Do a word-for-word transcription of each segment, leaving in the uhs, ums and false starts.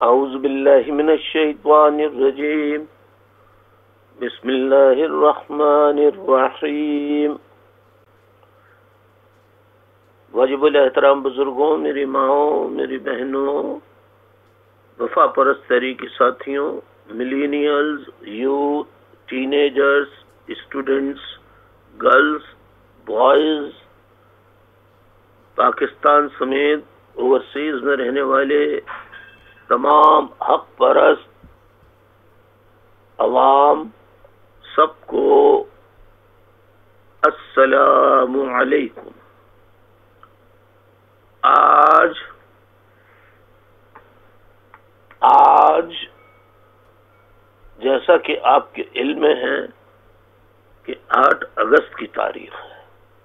اعوذ باللہ من الشیطان الرجیم بسم اللہ الرحمن الرحیم. واجب الاحترام بزرگوں، میری ماؤں، میری بہنوں، وفا پرست طریقے ساتھیوں، millennials, youth, teenagers, students, girls, boys, Pakistan سمیت اوورسیز میں رہنے والے تمام حق پرست عوام، سب کو السلام علیکم. آج آج جیسا کہ آپ کے علم میں ہے کہ آٹھ اگست کی تاریخ ہے.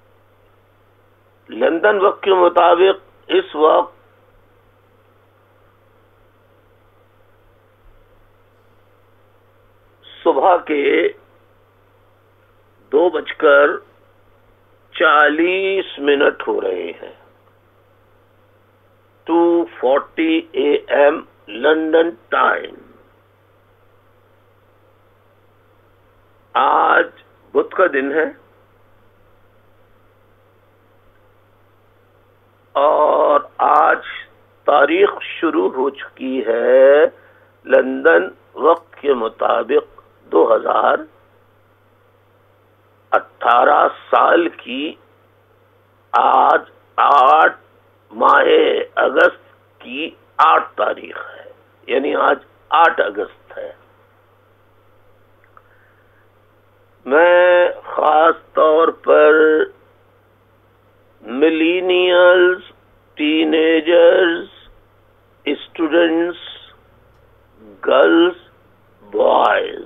لندن وقت کے مطابق اس وقت صبح کے دو بج کر چالیس منٹ ہو رہے ہیں. Two forty A M London time. آج بدھ کا دن ہے اور آج تاریخ شروع ہو چکی ہے لندن وقت کے مطابق دو ہزار اٹھارہ سال کی. آج آٹھ ماہ اگست کی آٹھ تاریخ ہے، یعنی آج آٹھ اگست ہے. میں خاص طور پر millennials, teenagers, students, girls, boys,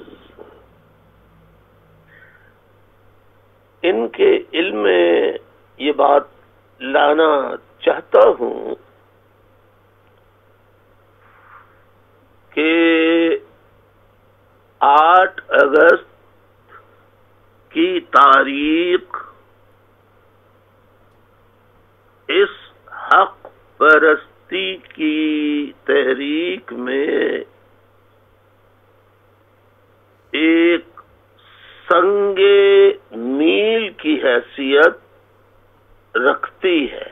ان کے علم میں یہ بات لانا چاہتا ہوں کہ آٹھ اگست کی تاریخ اس حق پرستی کی تحریک میں ایک سنگ میل کی حیثیت رکھتی ہے.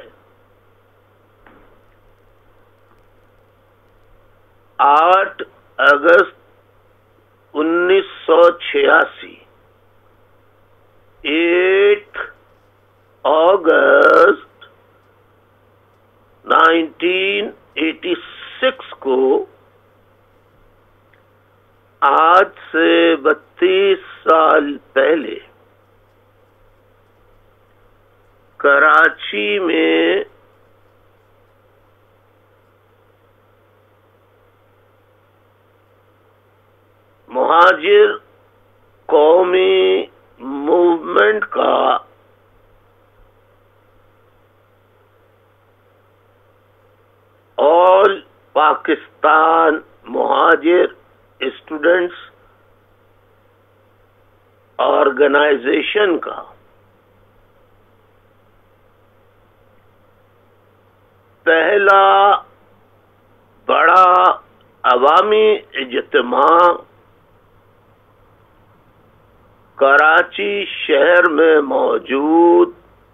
آٹھ اگست انیس سو چھیاسی، eight August nineteen eighty six کو، آج سے بتیس سال پہلے کراچی میں مہاجر قومی موومنٹ کا آل پاکستان مہاجر اسٹوڈنٹس آرگنائزیشن کا پہلا بڑا عوامی اجتماع کراچی شہر میں موجود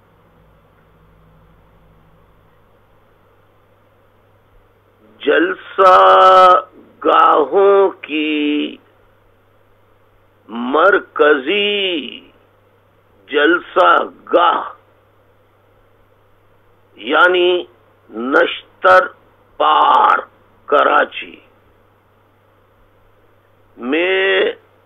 جلسہ گاہوں کی مرکزی جلسہ گاہ یعنی نشتر پارک کراچی میں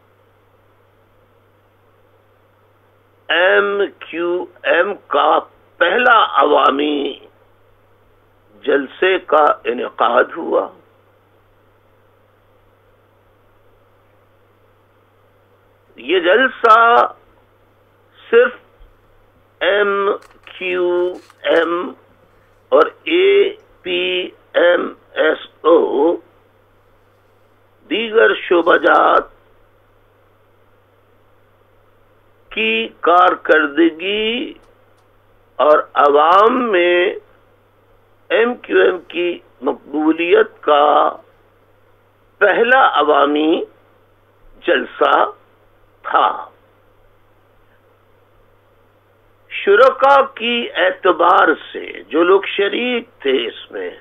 ایم کیو ایم کا پہلا عوامی جلسے کا انعقاد ہوا. یہ جلسہ صرف ایم کیو ایم اور اے پی ایم ایس او دیگر شعبہ جات کی کارکردگی اور عوام میں ایم کیو ایم کی مقبولیت کا پہلا عوامی جلسہ تھا. شرکا کی اعتبار سے جو لوگ شریک تھے اس میں،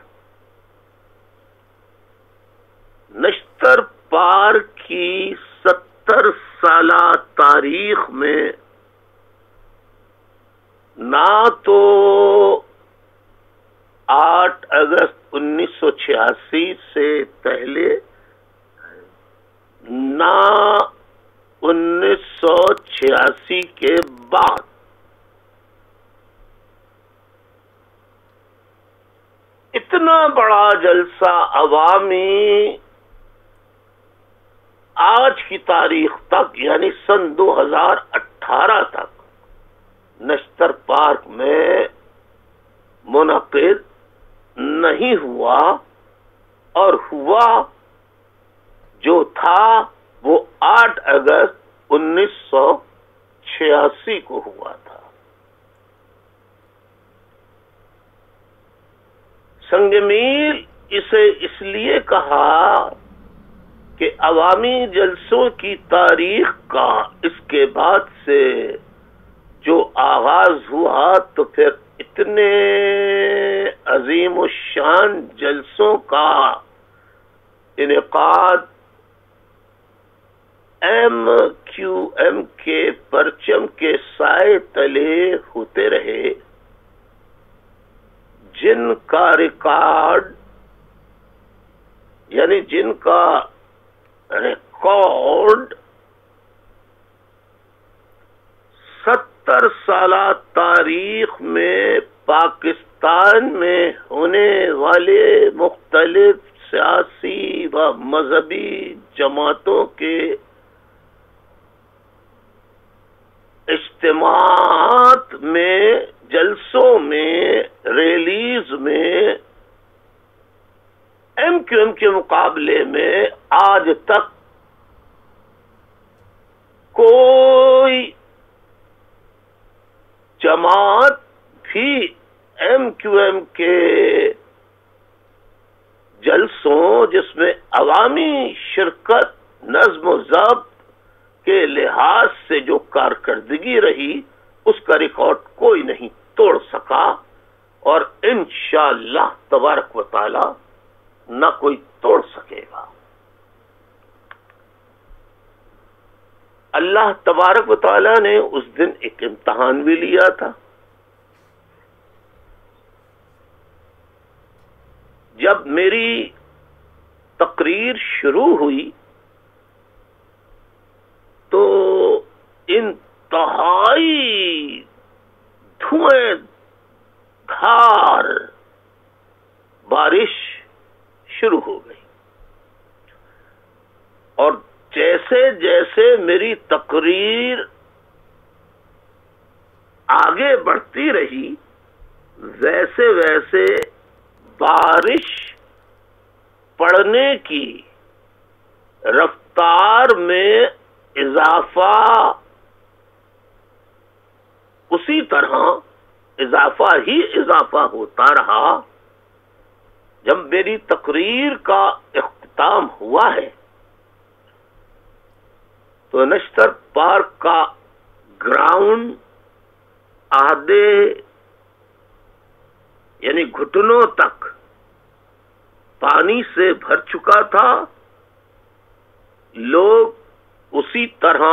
نشتر پارک کی ستر سالہ تاریخ میں نہ تو آٹھ اگست انیس سو چھیاسی سے پہلے نہ انیس سو چھیاسی کے بعد اتنا بڑا جلسہ عوامی آج کی تاریخ تک یعنی سن دو ہزار اٹھارہ تک نشتر پارک میں منعقد نہیں ہوا، اور ہوا جو تھا وہ آٹھ اگست انیس سو چھیاسی کو ہوا تھا. سنگ میل اسے اس لیے کہا کہ عوامی جلسوں کی تاریخ کا اس کے بعد سے جو آغاز ہوا تو پھر اتنے عظیم الشان جلسوں کا انعقاد ایم کیو ایم کے پرچم کے سائے تلے ہوتے رہے، جن کا ریکارڈ یعنی جن کا ریکارڈ ستر سالہ تاریخ میں پاکستان میں ہونے والے مختلف سیاسی و مذہبی جماعتوں کے اجتماعات میں، جلسوں میں، ریلیز میں ایم کیو ایم کے مقابلے میں آج تک کوئی جماعت بھی ایم کیو ایم کے جلسوں جس میں عوامی شرکت نظم و ضبط کے لحاظ سے جو کارکردگی رہی اس کا ریکارڈ کوئی نہیں توڑ سکا، اور انشاءاللہ تبارک و تعالی نہ کوئی توڑ سکے گا. اللہ تبارک و تعالی نے اس دن ایک امتحان بھی لیا تھا. جب میری تقریر شروع ہوئی تو انتہائی دھویں دھار بارش شروع ہو گئی، اور جیسے جیسے میری تقریر آگے بڑھتی رہی ویسے ویسے بارش پڑنے کی رفتار میں اضافہ اسی طرح اضافہ ہی اضافہ ہوتا رہا. جب میری تقریر کا اختتام ہوا ہے تو نشتر پارک کا گراؤنڈ آدھے یعنی گھٹنوں تک پانی سے بھر چکا تھا. لوگ اسی طرح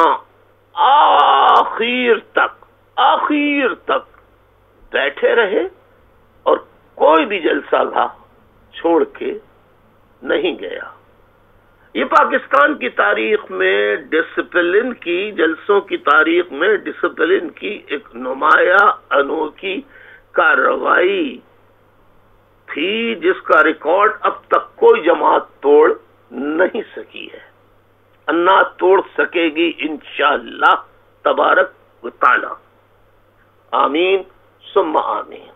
آخر تک آخر تک بیٹھے رہے اور کوئی بھی جلسہ گاہ چھوڑ کے نہیں گیا. یہ پاکستان کی تاریخ میں ڈسپلن کی جلسوں کی تاریخ میں ڈسپلن کی ایک نمایاں انوکھی کارروائی تھی جس کا ریکارڈ اب تک کوئی جماعت توڑ نہیں سکی ہے، نہ توڑ سکے گی انشاءاللہ تبارک و تعالی. آمین ثم آمین.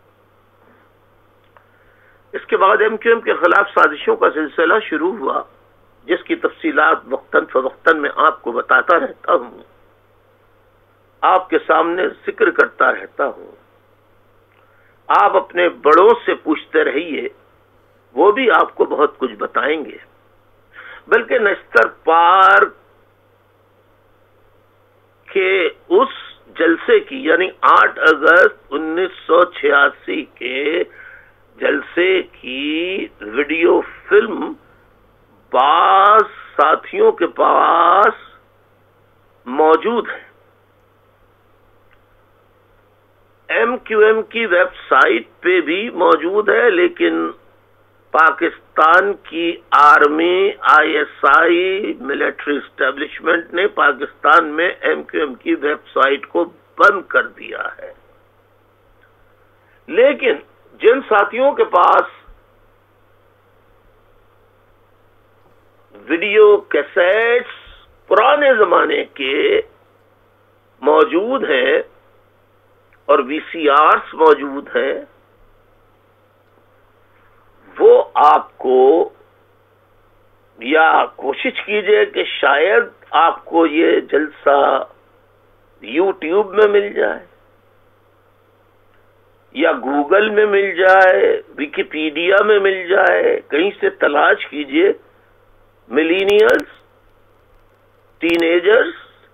اس کے بعد ایم کیو ایم کے خلاف سازشوں کا سلسلہ شروع ہوا جس کی تفصیلات وقتاً فوقتاً میں آپ کو بتاتا رہتا ہوں، آپ کے سامنے ذکر کرتا رہتا ہوں. آپ اپنے بڑوں سے پوچھتے رہیے، وہ بھی آپ کو بہت کچھ بتائیں گے. بلکہ نشتر پارک کے اس جلسے کی یعنی آٹھ اگست انیس سو چھیاسی کے جلسے کی ویڈیو فلم بعض ساتھیوں کے پاس موجود ہے. ایم کیو ایم کی ویب سائٹ پہ بھی موجود ہے، لیکن پاکستان کی army, I S I, military establishment نے پاکستان میں ایم کیو ایم کی ویب سائٹ کو بند کر دیا ہے. لیکن جن ساتھیوں کے پاس ویڈیو کیسٹس پرانے زمانے کے موجود ہیں اور وی سی آرس موجود ہیں، وہ آپ کو یا کوشش کیجئے کہ شاید آپ کو یہ جلسہ یوٹیوب میں مل جائے یا گوگل میں مل جائے، ویکیپیڈیا میں مل جائے، کہیں سے تلاش کیجئے. ملینیلز، ٹین ایجرز،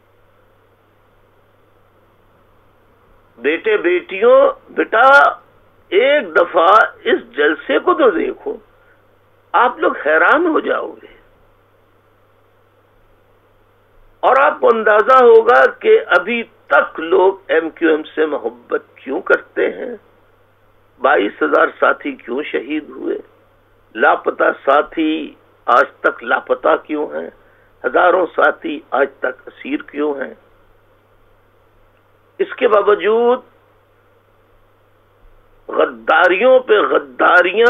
بیٹے بیٹیوں، بیٹا ایک دفعہ اس جلسے کو تو دیکھو، آپ لوگ حیران ہو جاؤ گے اور آپ کو اندازہ ہوگا کہ ابھی تک لوگ ایم کیو ایم سے محبت کیوں کرتے ہیں. بائیس ہزار ساتھی کیوں شہید ہوئے، لاپتہ ساتھی آج تک لاپتہ کیوں ہیں، ہزاروں ساتھی آج تک اسیر کیوں ہیں. اس کے باوجود غداریوں پہ غداریاں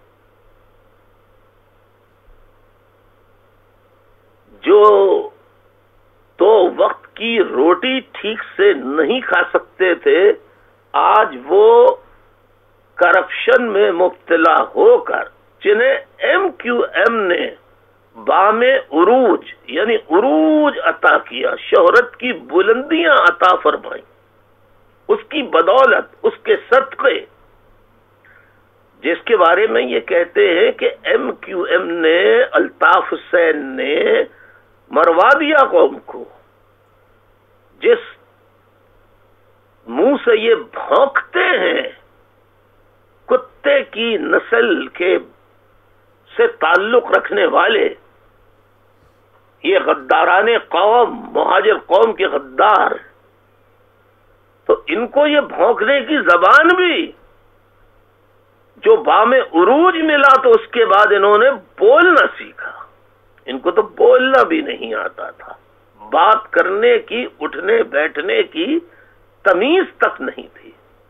جو تو وقت کی روٹی ٹھیک سے نہیں کھا سکتے تھے، آج وہ کرپشن میں مبتلا ہو کر جنہیں ایم کیو ایم نے بام عروج یعنی عروج عطا کیا، شہرت کی بلندیاں عطا فرمائیں، اس کی بدولت، اس کے صدقے، جس کے بارے میں یہ کہتے ہیں کہ ایم کیو ایم نے، الطاف حسین نے مروا دیا قوم کو. جس منہ سے یہ بھونکتے ہیں، کتے کی نسل کے سے تعلق رکھنے والے، یہ غداران قوم، مہاجر قوم کے غدار، تو ان کو یہ بھونکنے کی زبان بھی جو بام عروج ملا تو اس کے بعد انہوں نے بولنا سیکھا. ان کو تو بولنا بھی نہیں آتا تھا، بات کرنے کی، اٹھنے بیٹھنے کی تمیز تک نہیں تھی.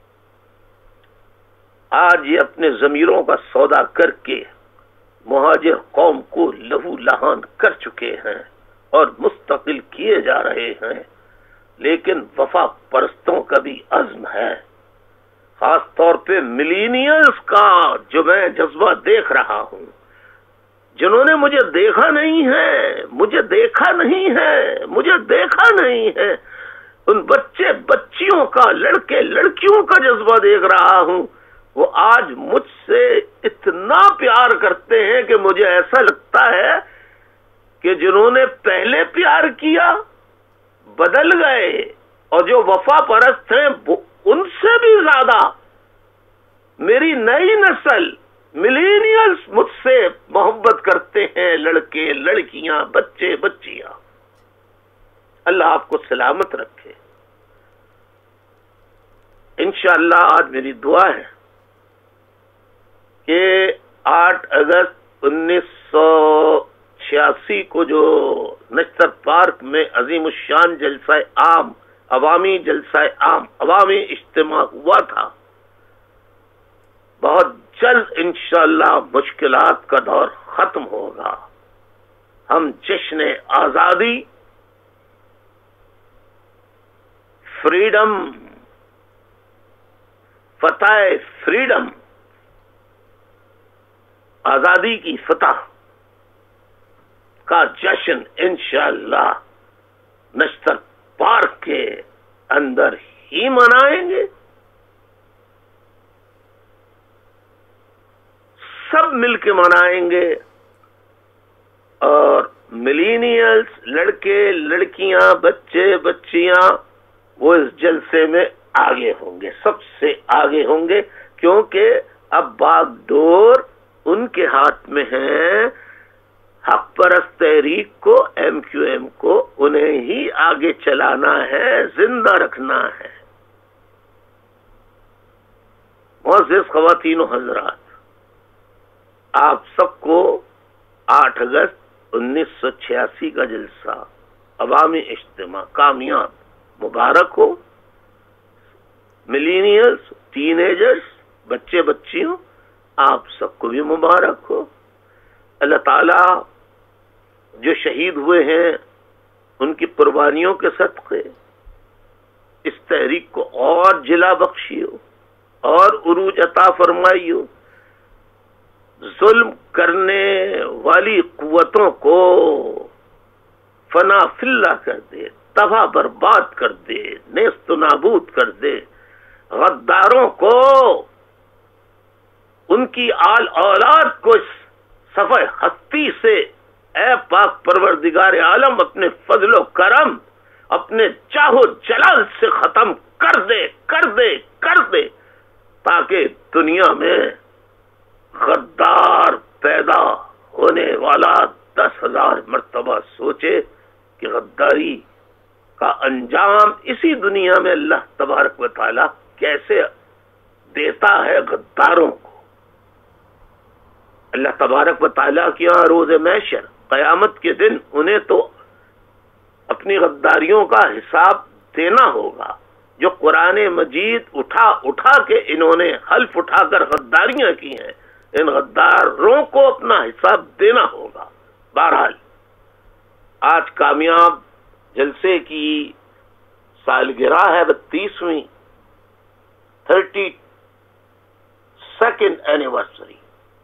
آج یہ اپنے ضمیروں کا سودا کر کے مہاجر قوم کو لہو لہان کر چکے ہیں اور مستقل کیے جا رہے ہیں. لیکن وفا پرستوں کا بھی عزم ہے، خاص طور پہ ملینیلز کا جو میں جذبہ دیکھ رہا ہوں، جنہوں نے مجھے دیکھا نہیں ہے، مجھے دیکھا نہیں ہے، مجھے دیکھا نہیں ہے، ان بچے بچیوں کا، لڑکے لڑکیوں کا جذبہ دیکھ رہا ہوں. وہ آج مجھ سے اتنا پیار کرتے ہیں کہ مجھے ایسا لگتا ہے کہ جنہوں نے پہلے پیار کیا بدل گئے، اور جو وفا پرست ہیں ان سے بھی زیادہ میری نئی نسل ملینیلز مجھ سے محبت کرتے ہیں، لڑکے لڑکیاں، بچے بچیاں. اللہ آپ کو سلامت رکھے. انشاءاللہ آج میری دعا ہے کہ آٹھ اگست انیس سو چھیاسی کو جو نشتر پارک میں عظیم الشان جلسہ عام، عوامی جلسہ عام، عوامی اجتماع ہوا تھا، بہت جلد انشاءاللہ مشکلات کا دور ختم ہوگا. ہم جشن آزادی، فریڈم، فتح فریڈم، آزادی کی فتح کا جشن انشاءاللہ نشتر پارک کے اندر ہی منائیں گے. سب مل کے منائیں گے اور ملینیلز، لڑکے لڑکیاں بچے بچیاں، وہ اس جلسے میں آگے ہوں گے، سب سے آگے ہوں گے، کیونکہ اب باغ ڈور ان کے ہاتھ میں ہے، حق پرست تحریک کو، ایم کیو ایم کو انہیں ہی آگے چلانا ہے، زندہ رکھنا ہے۔ معزز خواتین و حضرات، آپ سب کو آٹھ اگست انیس سو چھیاسی کا جلسہ، عوامی اجتماع کامیاب مبارک ہو۔ ملینیلز، ٹین ایجرز، بچے بچیوں، آپ سب کو بھی مبارک ہو۔ اللہ تعالیٰ جو شہید ہوئے ہیں ان کی قربانیوں کے صدقے اس تحریک کو اور جلا بخشی ہو اور عروج عطا فرمائی ہو، ظلم کرنے والی قوتوں کو فنا فی اللہ کر دے، تباہ برباد کر دے، نیست و نابود کر دے، غداروں کو، ان کی آل اولاد کو اس صفحہ ہستی سے اے پاک پروردگار عالم اپنے فضل و کرم، اپنے چاہو جلال سے ختم کر دے کر دے کر دے، تاکہ دنیا میں غدار پیدا ہونے والا دس ہزار مرتبہ سوچے کہ غداری کا انجام اسی دنیا میں اللہ تبارک و تعالی کیسے دیتا ہے غداروں کو۔ اللہ تبارک و تعالیٰ کی یہاں روز محشر قیامت کے دن انہیں تو اپنی غداریوں کا حساب دینا ہوگا، جو قرآن مجید اٹھا اٹھا کے انہوں نے حلف اٹھا کر غداریاں کی ہیں، ان غداروں کو اپنا حساب دینا ہوگا۔ بہرحال آج کامیاب جلسے کی سالگرہ ہے، بتیسویں تھرٹی سیکنڈ اینیورسری۔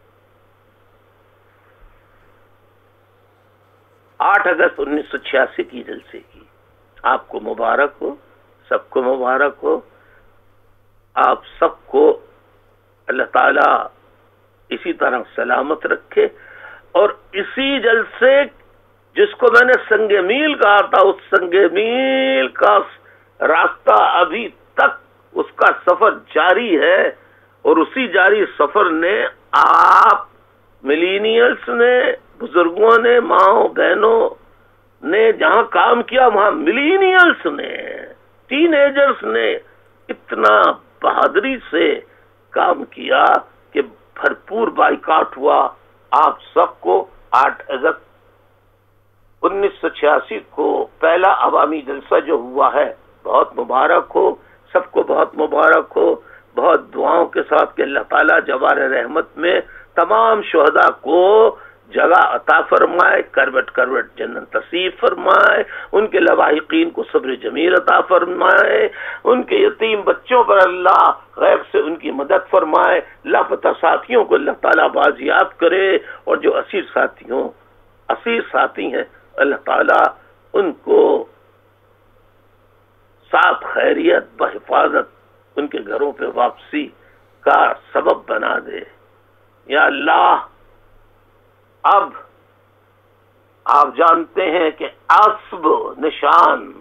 آٹھ اگست انیس سو چھیاسی کی جلسے کی آپ کو مبارک ہو، سب کو مبارک ہو۔ آپ سب کو اللہ تعالیٰ اسی طرح سلامت رکھے، اور اسی جلسے جس کو میں نے سنگ میل کہا تھا، اس سنگ میل کا راستہ ابھی تک اس کا سفر جاری ہے، اور اسی جاری سفر نے آپ ملینیلز نے، بزرگوں نے، ماؤں بہنوں نے جہاں کام کیا، وہاں ملینیلز نے، ٹین ایجرز نے اتنا بہادری سے کام کیا کہ بھرپور بائیکاٹ ہوا۔ آپ سب کو آٹھ اگست انیس سو چھیاسی کو پہلا عوامی جلسہ جو ہوا ہے بہت مبارک ہو، سب کو بہت مبارک ہو۔ بہت دعاؤں کے ساتھ کہ اللہ تعالیٰ جوار رحمت میں تمام شہداء کو جگہ عطا فرمائے، کروٹ کروٹ جنت نصیب فرمائے، ان کے لواحقین کو صبر جمیل عطا فرمائے، ان کے یتیم بچوں پر اللہ غیب سے ان کی مدد فرمائے، لاپتہ ساتھیوں کو اللہ تعالیٰ بازیاب کرے، اور جو اسیر ساتھیوں اسیر ساتھی ہیں اللہ تعالیٰ ان کو ساتھ خیریت بحفاظت ان کے گھروں پہ واپسی کا سبب بنا دے۔ یا اللہ، اب آپ جانتے ہیں کہ عصب نشان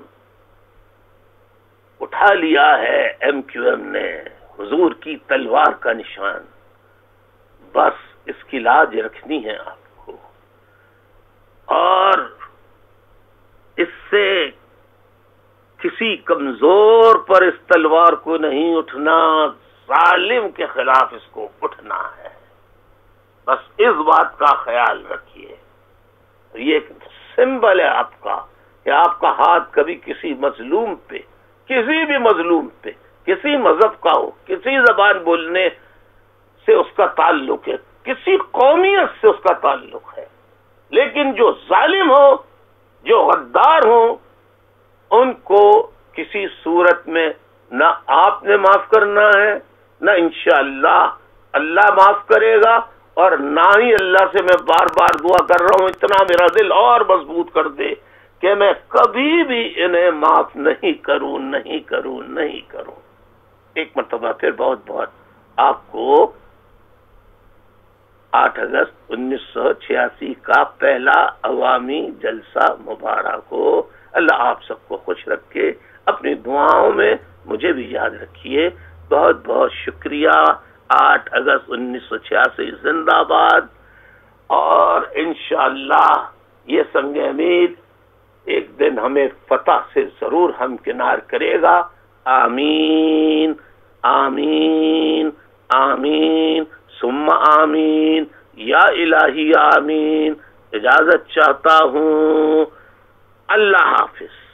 اٹھا لیا ہے ایم کیو ایم نے، حضور کی تلوار کا نشان، بس اس کی لاج رکھنی ہے آپ کو، اور اس سے کسی کمزور پر اس تلوار کو نہیں اٹھنا، ظالم کے خلاف اس کو اٹھنا ہے۔ بس اس بات کا خیال رکھیے، یہ ایک سمبل ہے آپ کا کہ آپ کا ہاتھ کبھی کسی مظلوم پہ، کسی بھی مظلوم پہ، کسی مذہب کا ہو، کسی زبان بولنے سے اس کا تعلق ہے، کسی قومیت سے اس کا تعلق ہے، لیکن جو ظالم ہو، جو غدار ہو، ان کو کسی صورت میں نہ آپ نے معاف کرنا ہے، نہ انشاءاللہ اللہ معاف کرے گا، اور نہ ہی اللہ سے میں بار بار دعا کر رہا ہوں اتنا میرا دل اور مضبوط کر دے کہ میں کبھی بھی انہیں معاف نہیں کروں نہیں کروں نہیں کروں۔ ایک مرتبہ پھر بہت بہت آپ کو آٹھ اگست انیس سو چھیاسی کا پہلا عوامی جلسہ مبارک ہو۔ اللہ آپ سب کو خوش رکھے، اپنی دعاؤں میں مجھے بھی یاد رکھیے۔ بہت بہت شکریہ۔ آٹھ اگست انیس سو چھیاسی زندہ باد، اور انشاءاللہ یہ سنگ امید ایک دن ہمیں فتح سے ضرور ہمکنار کرے گا۔ آمین آمین آمین ثم آمین یا الہی آمین۔ اجازت چاہتا ہوں، اللہ حافظ۔